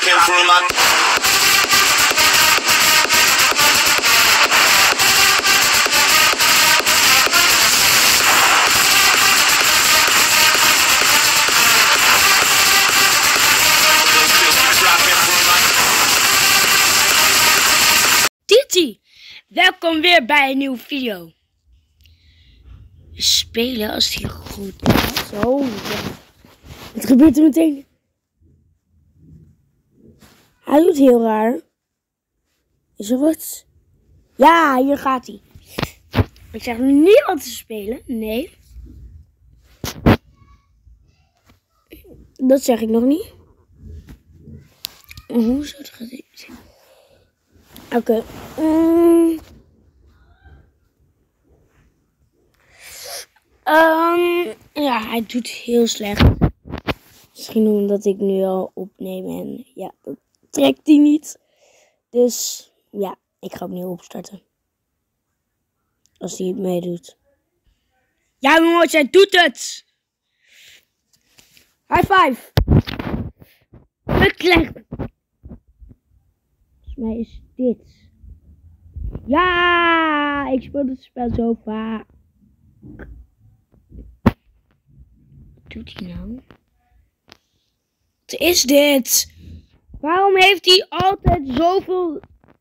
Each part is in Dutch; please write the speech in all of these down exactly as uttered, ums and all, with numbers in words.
dropping from my. Titi, welkom weer bij een nieuwe video. Spelen als die goed gaat. Zo, ja. Het gebeurt er meteen. Hij doet heel raar. Is er wat? Ja, hier gaat hij. Ik zeg niet wat te spelen. Nee. Dat zeg ik nog niet. Hoe zou het gaan? Oké. Okay. Um, um, ja, hij doet heel slecht. Misschien omdat ik nu al opneem en ja, dat trekt hij niet. Dus ja, ik ga opnieuw opstarten. Als hij het meedoet. Ja jongens, hij doet het! High five! Slecht! Volgens mij is dit. Ja, ik speel het spel zo vaak. Wat doet hij nou? Wat is dit? Waarom heeft hij altijd zoveel...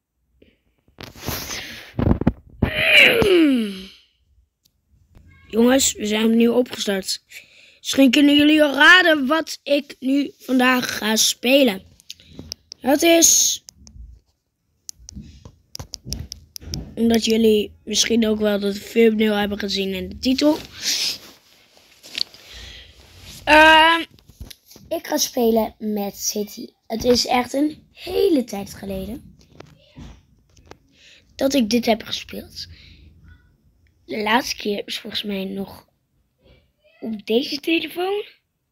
Mm. Jongens, we zijn opnieuw opgestart. Misschien kunnen jullie al raden wat ik nu vandaag ga spelen. Het is... Omdat jullie misschien ook wel de thumbnail hebben gezien en de titel. Uh, ik ga spelen met City. Het is echt een hele tijd geleden dat ik dit heb gespeeld. De laatste keer is volgens mij nog op deze telefoon.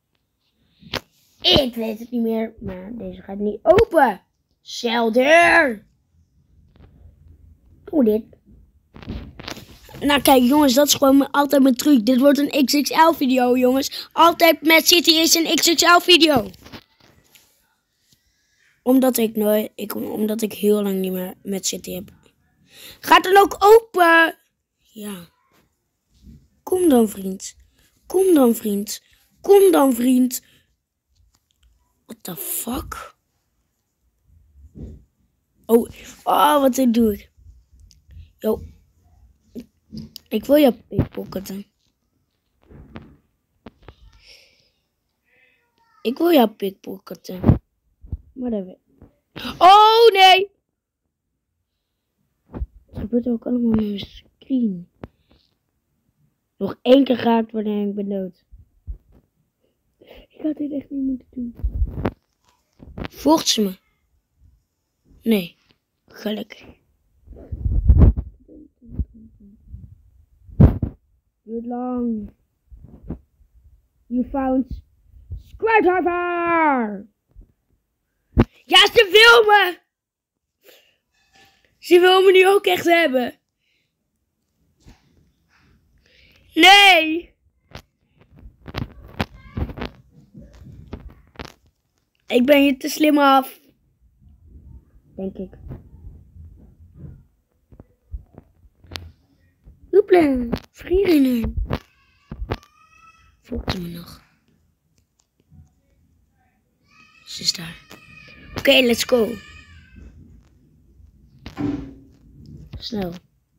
Ik weet het niet meer, maar deze gaat niet open. Zelder. Hoe dit? Nou kijk jongens, dat is gewoon altijd mijn truc. Dit wordt een X X L video jongens. Altijd met City is een X X L video. Omdat ik nooit, ik, omdat ik heel lang niet meer met City heb. Gaat dan ook open? Ja. Kom dan vriend. Kom dan vriend. Kom dan vriend. What the fuck? Oh, oh wat dit doe ik. Yo, ik wil jou pickpocketten. Ik wil jou pickpocketten. Maar dat weet ik. Oh nee! Het gebeurt ook allemaal met mijn screen. Nog één keer geraakt wanneer ik ben dood. Ik had dit echt niet moeten doen. Volgt ze me? Nee, gelukkig. Duurt lang. You found Screwdriver! Ja, ze wil me! Ze wil me nu ook echt hebben. Nee! Ik ben je te slim af. Denk ik. Hoepla, vrienden. Volgt me nog. Ze is daar. Oké, okay, let's go. Snel.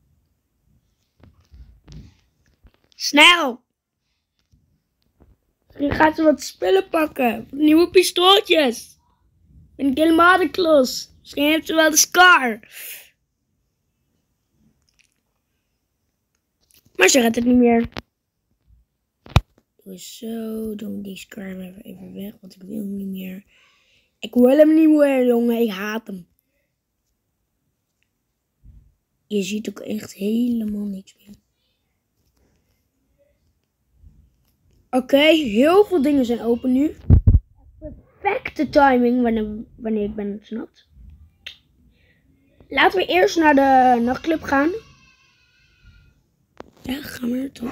Snel. Misschien gaat ze wat spullen pakken. Nieuwe pistooltjes. Ben ik helemaal de klos. Misschien heeft ze wel de Scar. Maar ze gaat het niet meer. Doe zo. Doe die Scar even weg. Want ik wil hem niet meer. Ik wil hem niet meer, jongen. Ik haat hem. Je ziet ook echt helemaal niks meer. Oké, okay, heel veel dingen zijn open nu. Perfecte timing wanneer, wanneer ik ben ontsnapt. Laten we eerst naar de nachtclub gaan. Ja, gaan we naartoe.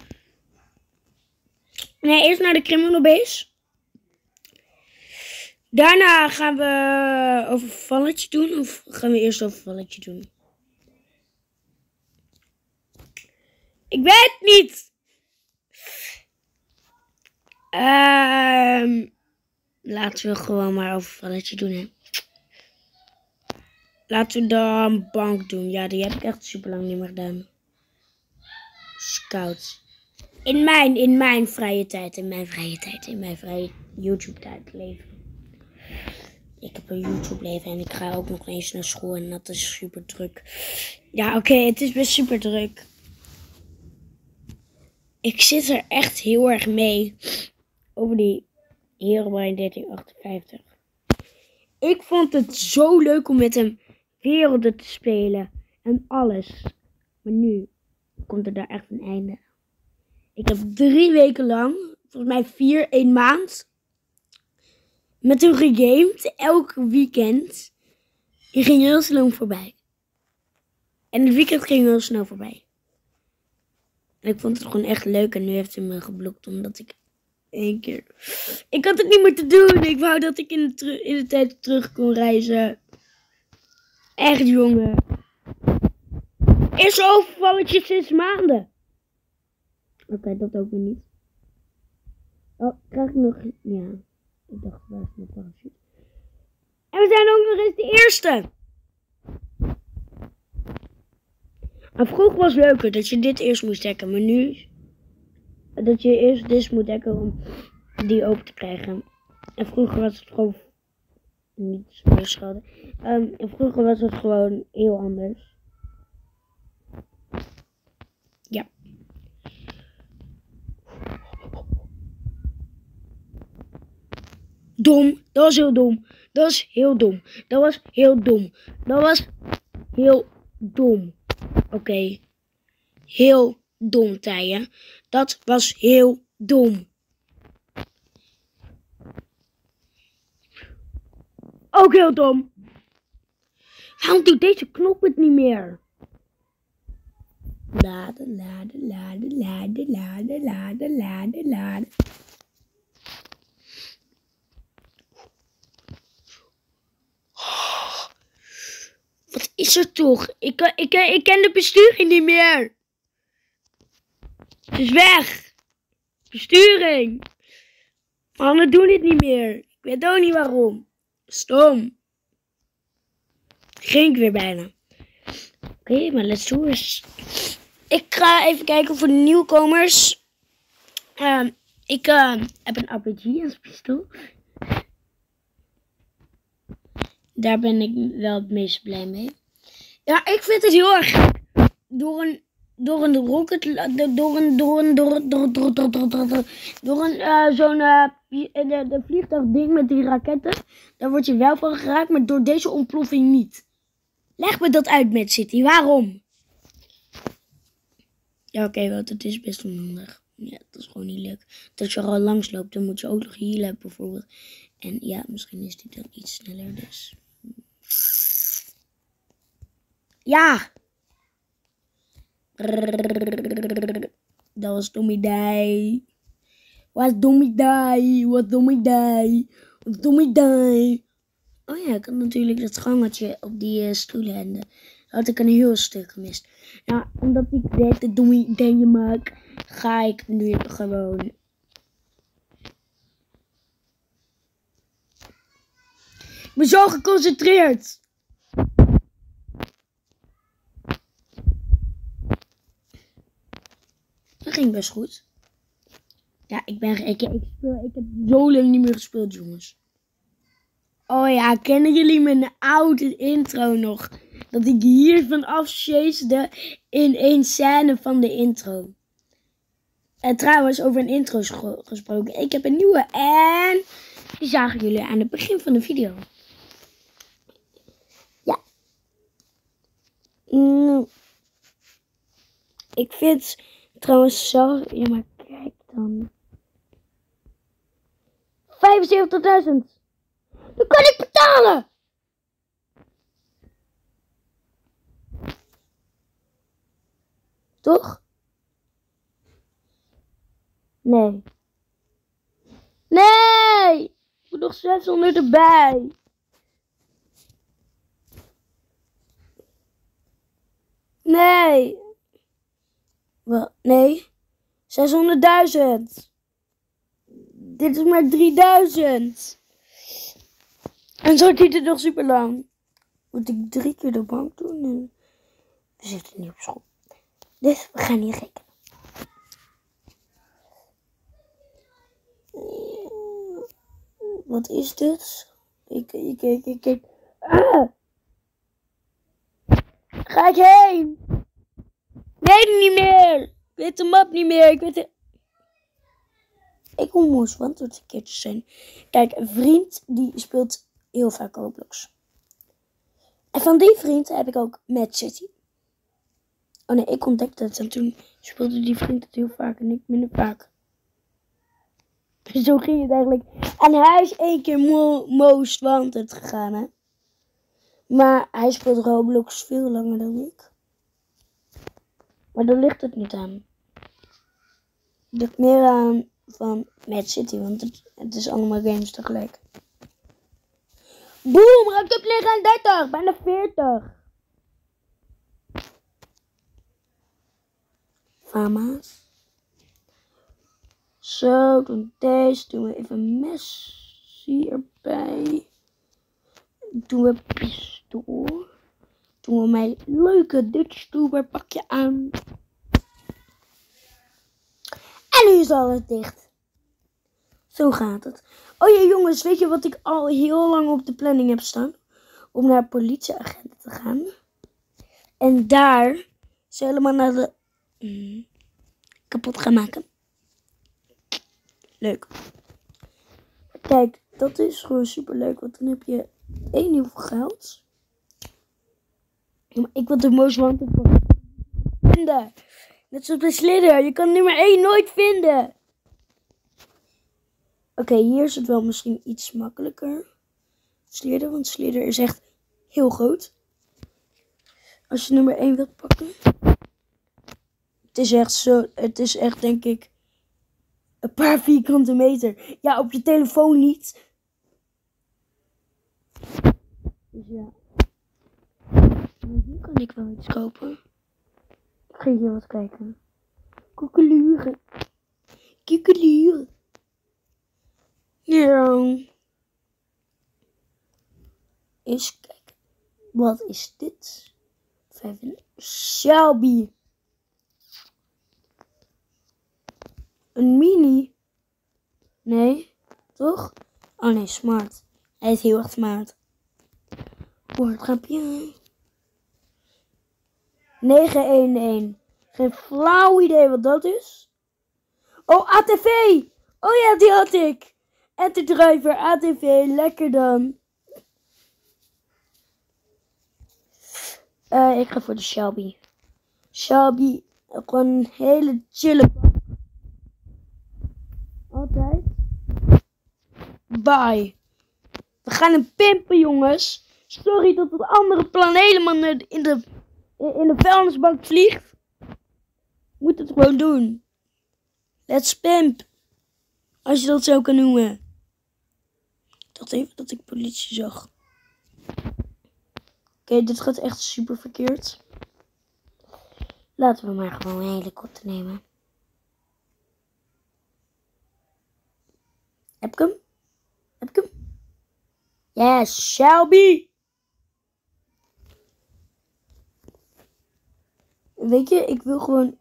Nee, eerst naar de criminal base. Daarna gaan we over valletje doen. Of gaan we eerst over valletje doen? Ik weet het niet. Ehm... Laten we gewoon maar over valletje doen, hè. Laten we dan bank doen. Ja, die heb ik echt super lang niet meer gedaan. Scouts. In mijn, in mijn vrije tijd, in mijn vrije tijd, in mijn vrije YouTube-tijd leven. Ik heb een YouTube-leven en ik ga ook nog eens naar school en dat is super druk. Ja, oké, okay, het is best super druk. Ik zit er echt heel erg mee over die Herobrine dertien achtenvijftig. Ik vond het zo leuk om met hem werelden te spelen en alles. Maar nu komt er daar echt een einde. Ik heb drie weken lang, volgens mij vier, één maand, met hem gegamed, elk weekend. Die ging heel snel voorbij. En het weekend ging heel snel voorbij. En ik vond het gewoon echt leuk en nu heeft hij me geblokt omdat ik één keer... Ik had het niet moeten doen. Ik wou dat ik in de, in de tijd terug kon reizen. Echt, jongen. Eerste overvalletje sinds maanden. Oké, okay, dat ook weer niet. Oh, krijg ik nog... Ja, ik dacht, waar is mijn parachute? En we zijn ook nog eens de eerste. Maar vroeger was het leuker dat je dit eerst moest dekken. Maar nu... Dat je eerst dit moet dekken om die open te krijgen. En vroeger was het gewoon... Niet meer schade. Um, en vroeger was het gewoon heel anders. Ja. Dom. Dat was heel dom. Dat was heel dom. Dat was heel dom. Dat was heel dom. Oké. Okay. Heel dom, Tije. Dat was heel dom. Ook heel dom. Waarom doet deze knop het niet meer? Laden, laden, laden, laden, laden, laden, laden, laden. Oh, wat is er toch? Ik, ik, ik ken de besturing niet meer. Het is weg. Besturing. Mannen doen dit niet meer. Ik weet ook niet waarom. Stom. Ging ik weer bijna. Oké, okay, maar let's do it. Ik ga even kijken voor de nieuwkomers. Uh, ik uh, heb een A P G als pistool. Daar ben ik wel het meest blij mee. Ja, ik vind het heel erg gek. Door een, door een rocket, door een, door een, door een, door een, door een, door een, door een, door een uh, zo'n, uh, de, de vliegtuigding met die raketten. Daar word je wel van geraakt, maar door deze ontploffing niet. Leg me dat uit, Mad City. Waarom? Ja, oké, okay, want het is best onhandig. Ja, dat is gewoon niet leuk. Als je er al langs loopt, dan moet je ook nog healen hebben, bijvoorbeeld. En ja, misschien is die dan iets sneller, dus... Ja! Dat was Domidai. Wat Domidai? Wat Domidai? Wat Domidai? Oh ja, ik had natuurlijk dat gangetje op die uh, stoelen en uh, had ik een heel stuk gemist. Nou, omdat ik deze domme ideeën maak, ga ik nu gewoon... Ik ben zo geconcentreerd. Dat ging best goed. Ja, ik ben... Ik, ik, speel, ik heb zo lang niet meer gespeeld, jongens. Oh ja, kennen jullie mijn oude intro nog? Dat ik hiervan afchaseerde in één scène van de intro. En trouwens, over een intro gesproken. Ik heb een nieuwe en die zagen jullie aan het begin van de video. Ja. Mm. Ik vind trouwens zo... Ja, maar kijk dan. vijfenzeventigduizend. Dat kan ik betalen. Toch? Nee. Nee! Ik moet nog zeshonderd erbij. Nee. Wel, nee. zeshonderdduizend. Dit is maar drieduizend. En zo duurt het nog super lang. Moet ik drie keer de bank doen en we zitten niet op school. Dus we gaan niet rekenen. Wat is dit? Ik, ik, kijk, ik, kijk. Ah! Ga ik heen? Weet het niet meer. Ik weet de map niet meer. Ik weet het... Ik moest want het een keertje zijn. Kijk, een vriend die speelt heel vaak Roblox. En van die vriend heb ik ook Mad City. Oh nee, ik ontdekte het en toen speelde die vriend het heel vaak en ik minder vaak. Zo ging het eigenlijk. En hij is één keer mo most wanted gegaan, hè. Maar hij speelt Roblox veel langer dan ik. Maar daar ligt het niet aan. Het ligt meer aan van Mad City, want het, het is allemaal games tegelijk. Boom, raakt op negenendertig, bijna veertig. Fama's. Zo, doen deze. Doen we even Messi erbij. Doen we pistool. Doen we mijn leuke Dutch Tuber pakje aan. En nu is alles dicht. Zo gaat het. Oh ja jongens, weet je wat ik al heel lang op de planning heb staan? Om naar politieagenten te gaan. En daar ze helemaal naar de... Mm, kapot gaan maken. Leuk. Kijk, dat is gewoon super leuk. Want dan heb je één heel veel geld. Ja, maar ik wil de most wanted vinden. Net zoals bij Slither. Je kan nummer één nooit vinden. Oké, okay, hier is het wel misschien iets makkelijker. Slither, want Slither is echt heel groot. Als je nummer één wilt pakken. Het is echt zo, het is echt denk ik een paar vierkante meter. Ja, op je telefoon niet. Dus ja. Maar hier kan ik wel iets kopen. Ik ga hier wat kijken. Koekeluren. Koekeluren. Ja. Eens kijken. Wat is dit? Shelby. Een mini? Nee, toch? Oh nee, smart. Hij is heel erg smart. Woordgrapje. negen een een. Geen flauw idee wat dat is. Oh, A T V! Oh ja, die had ik. Enter driver, A T V. Lekker dan. Uh, ik ga voor de Shelby. Shelby, gewoon een hele chille bak. Altijd. Bye. We gaan hem pimpen, jongens. Sorry dat het andere plan helemaal in de, in de, in de vuilnisbak vliegt. Moet het gewoon doen. Let's pimp. Als je dat zo kan noemen. Ik dacht even dat ik politie zag. Oké, okay, dit gaat echt super verkeerd. Laten we maar gewoon een helikopter nemen. Heb ik hem? Heb ik hem? Yes, Shelby! Weet je, ik wil gewoon...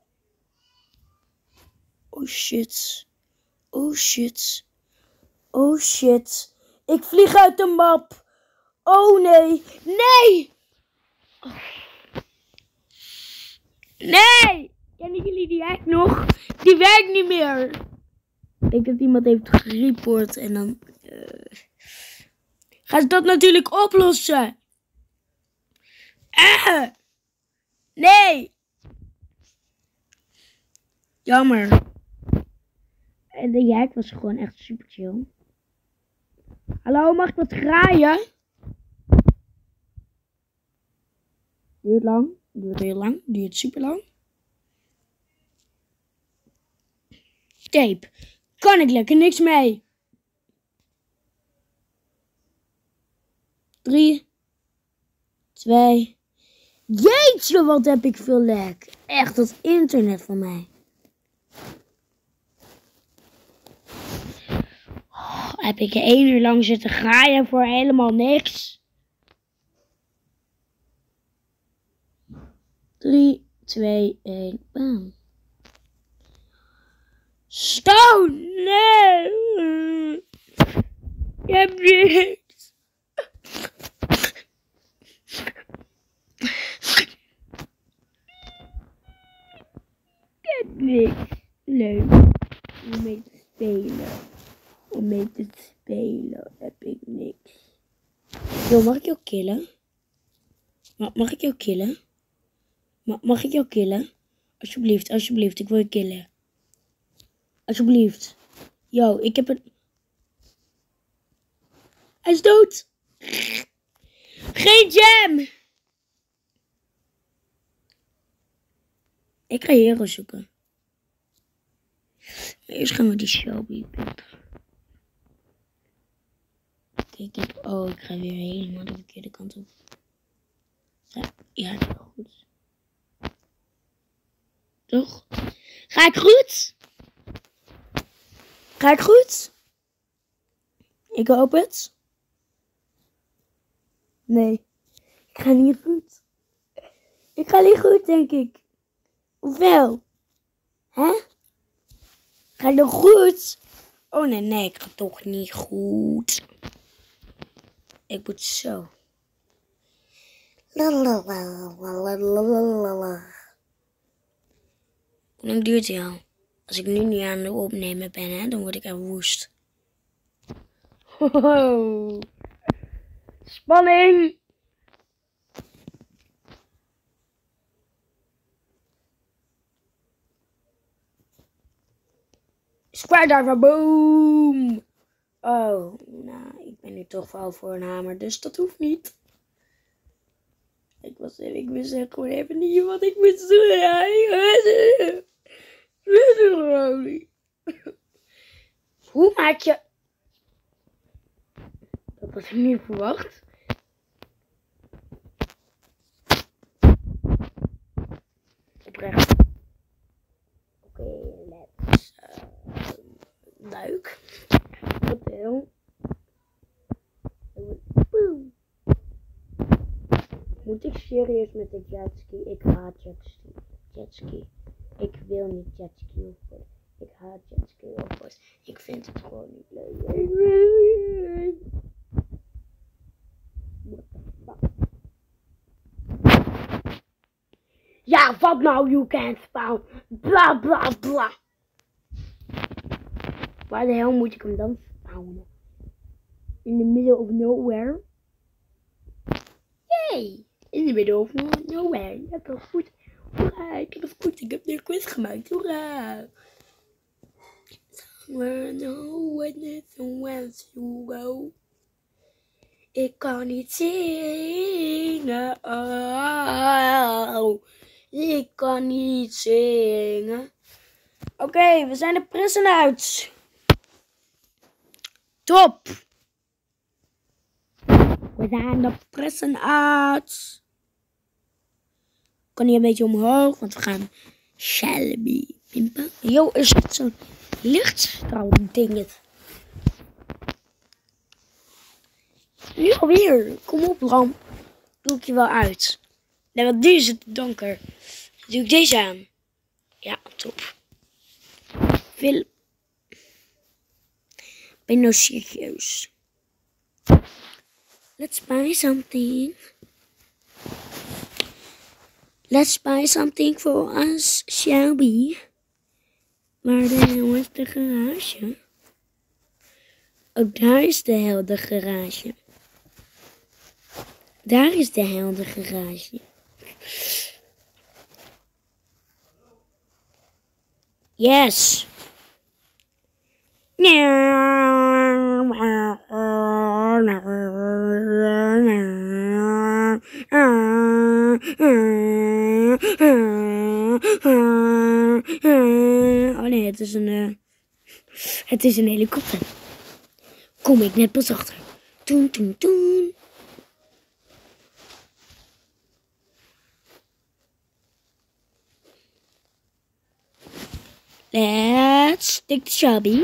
Oh shit. Oh shit. Oh shit. Ik vlieg uit de map. Oh nee. Nee! Nee! Kennen jullie die hack nog? Die werkt niet meer. Ik denk dat iemand heeft gereport en dan... Uh, gaat dat natuurlijk oplossen. Uh, nee! Jammer. En de hack was gewoon echt super chill. Hallo, mag ik wat graaien? Duurt lang. Duurt heel lang. Duurt super lang. Tape. Kan ik lekker niks mee. drie, twee. Jeetje, wat heb ik veel lek. Echt, dat internet van mij. Oh, heb ik er één uur lang zitten graaien voor helemaal niks. drie, twee, één, bam. Zo, nee. Je hebt niks. Ik heb niks. Leuk. Om mee te spelen. Om mee te spelen heb ik niks. Yo, mag ik jou killen? Ma mag ik jou killen? Ma mag ik jou killen? Alsjeblieft, alsjeblieft, ik wil je killen. Alsjeblieft. Yo, ik heb een... Hij is dood. Geen jam. Ik ga hero zoeken. Eerst gaan we die Shelby pikken. Oké, ik heb... Oh, ik ga weer helemaal de verkeerde kant op. Ja, ja, dat is wel goed. Toch? Ga ik goed? Ga ik goed? Ik hoop het. Nee, ik ga niet goed. Ik ga niet goed, denk ik. Of wel? Hè? Ga je nog goed? Oh nee, nee, ik ga toch niet goed. Ik moet zo. Lalalala. Hoe lang duurt die al? Als ik nu niet aan het opnemen ben, hè, dan word ik er woest. Ho. Spanning! Square boom! Oh, nou, ik ben nu toch wel voor een hamer, dus dat hoeft niet. Ik was ik wist echt gewoon even niet wat ik moest doen. Hoe maak je... Dat had ik niet verwacht. Oprecht. Oké, okay, let's... Uh, duik. Hotel. Boom. Moet ik serieus met de jetski? Ik haat jetski. Jetski. Ik wil niet jetski opvoeren. Ik haat jetski opvoeren. Ik vind het gewoon niet leuk. What the fuck? Ja, wat nou? You can't spawn. Bla bla bla. Waar de hel moet ik hem dan spawnen? In the middle of nowhere? Yay! In the middle of nowhere. Ja, dat is goed. Hoera, ik heb het goed. Ik heb een quiz gemaakt. Hoera! Somewhere no witness wants to go. Ik kan niet zingen. Oh, ik kan niet zingen. Oké, okay, we zijn de pressen uit. Top. We zijn de pressen uit. Kan hier een beetje omhoog, want we gaan Shelby pimpen. Yo, is het zo'n lichtstraal ding het? Nu alweer. Kom op, lamp. Doe ik je wel uit. Nee, want nu is het donker. Doe ik deze aan. Ja, top. Wil... Ben nou serieus. Let's buy something. Let's buy something for us, Shelby. Waar de hel is de garage? Oh, daar is de hel de garage. Daar is de hel de garage. Yes. Oh nee, het is een, uh, het is een helikopter. Kom ik net pas achter. Toen, toen, toen. Let's stick to Shelby.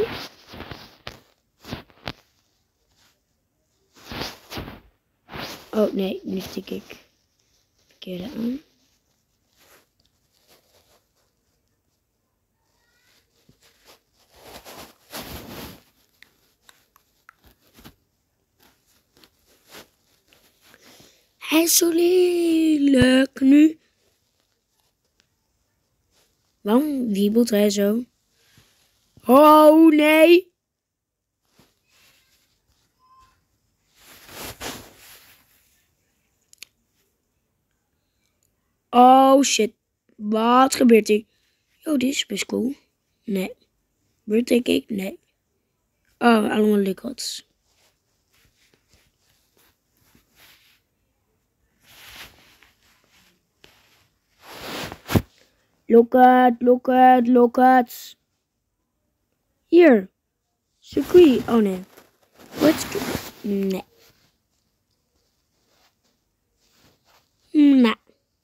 Oh nee, nu stik ik verkeerde aan. Hij is zo lelijk nu. Waarom wiebelt hij zo? Oh nee. Oh shit. Wat gebeurt hier? Oh, dit is best cool. Nee. Gebeurt denk ik? Nee. Oh, allemaal lukkels. Look at, look at, look at. Hier. Circuit. Oh nee. Wat? Nee. Nee.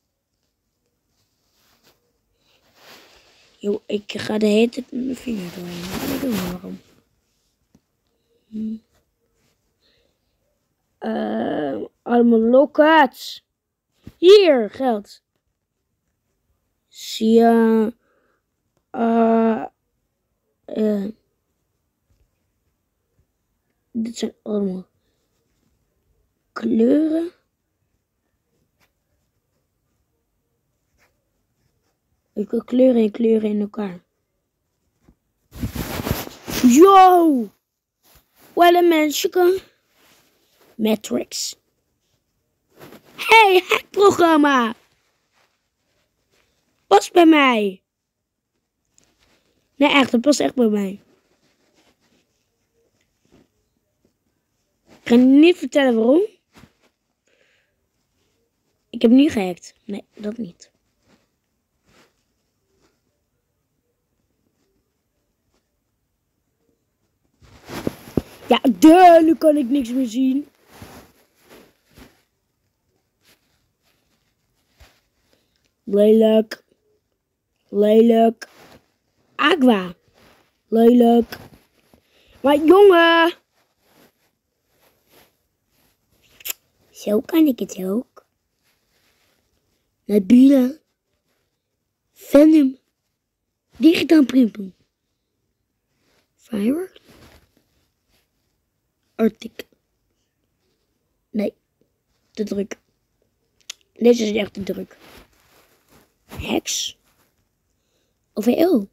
Yo, ik ga de hele tijd met mijn vinger doorheen. Ik weet niet waarom. Hm. Uh, allemaal lockets. Hier, geld. Zie je. Uh, uh, dit zijn allemaal kleuren. Ik wil kleuren en kleuren in elkaar. Yo! Wat een mensje. Matrix. Hey, hackprogramma! Pas bij mij. Nee, echt, het past echt bij mij. Ik ga niet vertellen waarom. Ik heb nu gehackt. Nee, dat niet. Ja, duh, nu kan ik niks meer zien. Lelijk. Lelijk. Aqua. Lelijk. Maar jongen. Zo kan ik het ook. Nabila. Venom. Digitaal Primpel. Firework. Arctic. Nee. Te druk. Deze is echt te druk. Hex. O V L.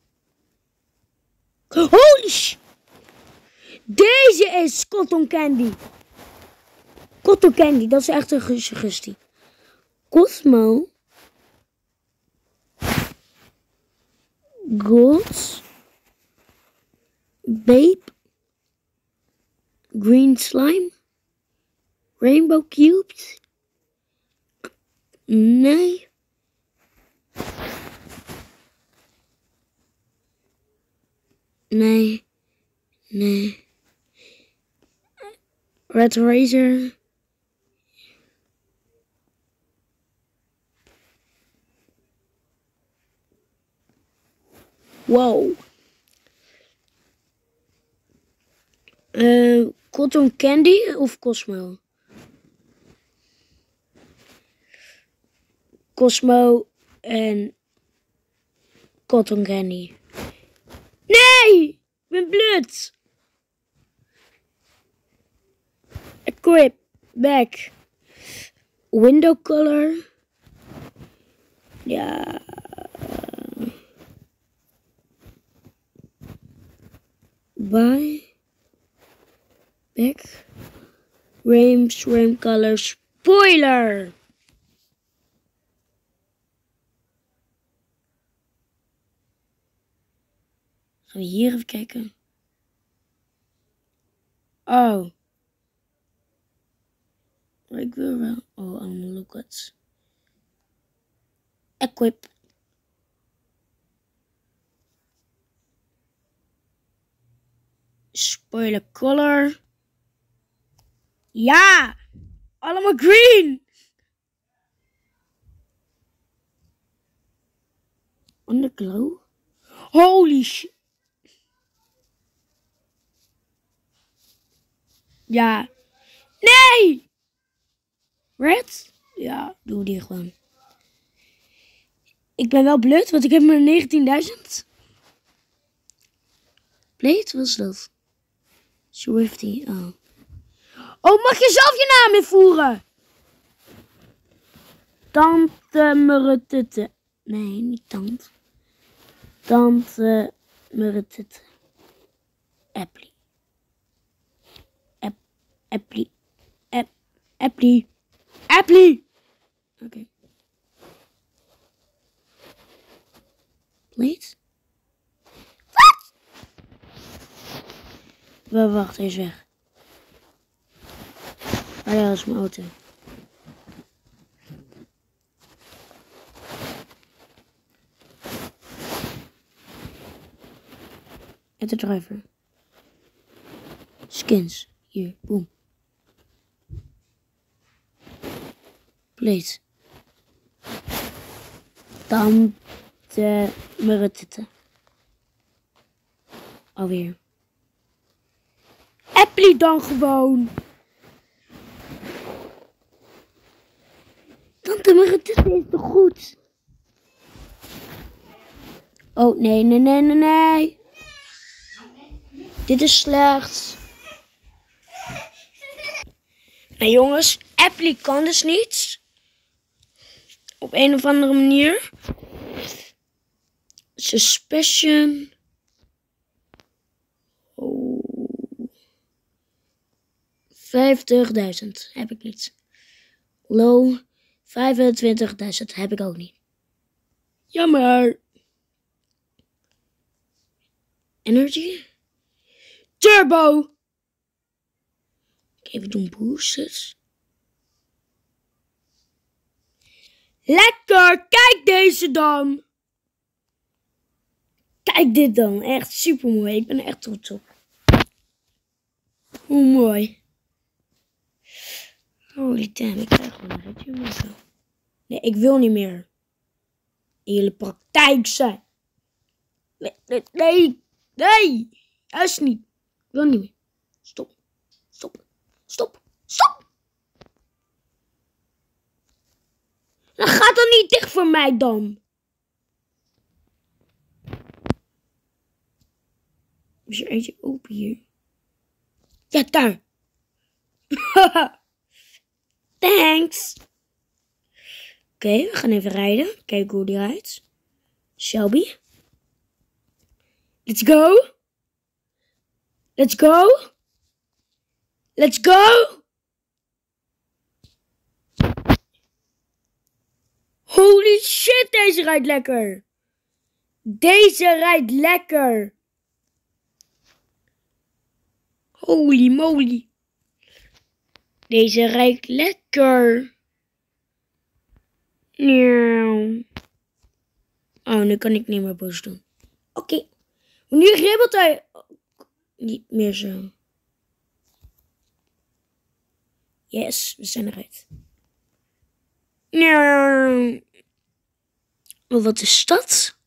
Holy sh... Deze is Cotton Candy. Cotton Candy, dat is echt een suggestie. Cosmo. Gold. Babe. Green Slime. Rainbow Cubes. Nee. Nee. Nee. Red Razor. Wow. Uh, Cotton Candy of Cosmo? Cosmo en Cotton Candy. Nee! Ik ben blut. Equip. Back. Window color. Ja. Buy. Back. Rames, Ram color. Spoiler. Gaan we hier even kijken. Oh. Ik wil wel. Oh, allemaal lookouts. Equip. Spoiler color. Ja! Allemaal green! Underglow. Holy shit. Ja. Nee! Red? Ja, doe die gewoon. Ik ben wel blut, want ik heb maar negentienduizend. Plate? Wat is dat? Swifty, oh. Oh, mag je zelf je naam invoeren? Tante Murretutte. Nee, niet tante. Tante Murretutte. Apply. App. Apply. App. Apply. Apply. Oké. Okay. Plate? Wat? Wel, wacht, hij is weg. Ah ja, dat is mijn auto. En de driver. Skins. Hier, boom. Plate. Tante Murretutte. Alweer. Apply dan gewoon. Tante Murretutte is toch goed? Oh, nee, nee, nee, nee, nee. Dit is slecht. Nou jongens, Apply kan dus niet. Op een of andere manier. Suspicion. Oh. vijftigduizend heb ik niet. Low. vijfentwintigduizend heb ik ook niet. Jammer. Energy. Turbo. Oké, okay, we doen boosters. Lekker, kijk deze dan. Kijk dit dan, echt super mooi. Ik ben er echt trots op. Hoe mooi. Holy damn, ik krijg gewoon een ritje maken. Nee, ik wil niet meer in jullie praktijk zijn. Nee, nee, nee, nee. Juist niet. Ik wil niet meer. Stop, stop, stop, stop. Dan gaat dan niet dicht voor mij dan. Is er eentje open hier? Ja, daar. Thanks. Oké, okay, we gaan even rijden. Kijken hoe die rijdt. Shelby. Let's go. Let's go. Let's go. Holy shit, deze rijdt lekker. Deze rijdt lekker. Holy moly. Deze rijdt lekker. Oh, nu kan ik niet meer boos doen. Oké. Okay. Nu ribbelt hij niet meer zo. Yes, we zijn eruit. Oh, wat is dat?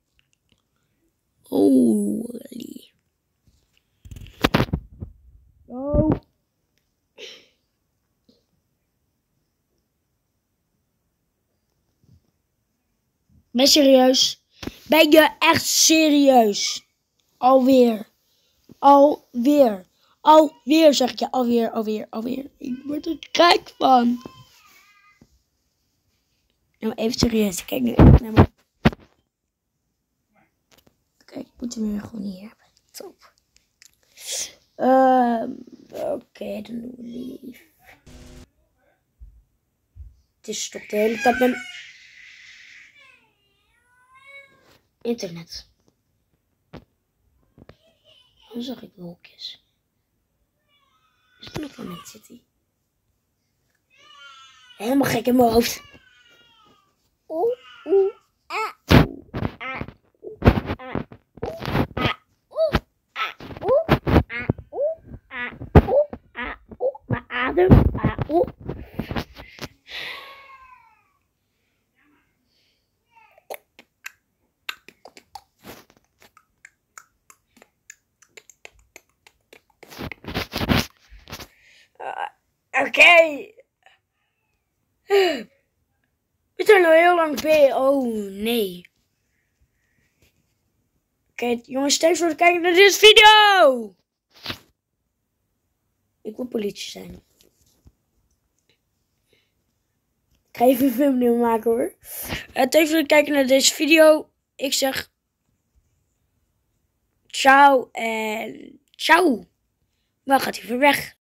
Holy. Oh. Ben je serieus? Ben je echt serieus? Alweer. Alweer. Alweer zeg ik je. Alweer, alweer, alweer. Ik word er gek van. Nou, even serieus. Kijk nu even naar me. Kijk, ik moet hem weer gewoon hier hebben. Top. Uh, Oké, okay, dan doen we lief. Het is toch de hele tijd mijn internet. Dan zag ik wolkjes. Is er nog een Moment City? Helemaal gek in mijn hoofd. Oeh, oeh, ah, oeh, ah, oeh, ah, oeh, ah, oeh, ah, oeh, ah, oeh, ah, oeh, mijn adem, ah, oeh. Okay. We zijn al heel lang bij. Oh, nee. Oké, okay, jongens, thanks voor het kijken naar deze video. Ik wil politie zijn. Ik ga even een thumbnail maken hoor. Uh, thanks voor het kijken naar deze video. Ik zeg ciao en ciao. Waar gaat hij weer weg?